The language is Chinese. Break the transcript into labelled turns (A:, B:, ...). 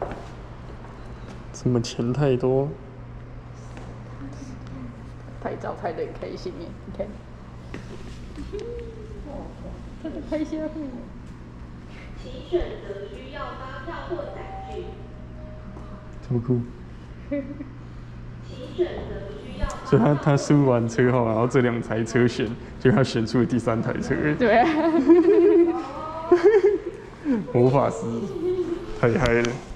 A: 怎么钱太多？
B: 拍照拍得很开心耶，你看。哦，他在拍虾米。
C: 请选择需要发票或载具。
A: 这么酷。
C: 请选择需要。
A: 所以他输完车后，然后这2台车选，就他选出了第3台车。
B: 对啊。
A: 魔法师，太嗨了。